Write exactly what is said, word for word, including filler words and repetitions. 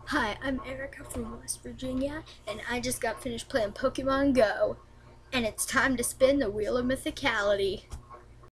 Hi, I'm Erica from West Virginia, and I just got finished playing Pokemon Go, and it's time to spin the Wheel of Mythicality.